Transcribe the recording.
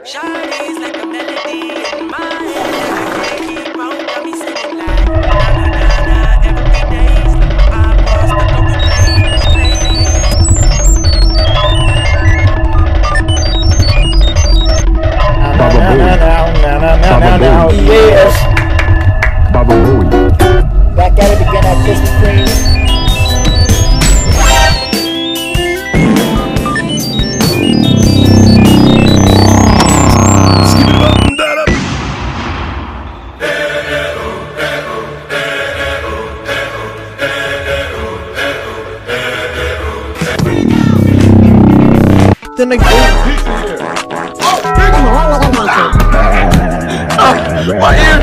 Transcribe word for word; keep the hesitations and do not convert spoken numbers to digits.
Shawty's like a melody in my head. I can't keep on, got me singing like na na na na every day. It's like my eyeballs stuck on replay, replay. Baba Booey. Baba Booey. Yes. Baba Booey. Back at it again at Krispy Kreme. Then again. Oh, my ears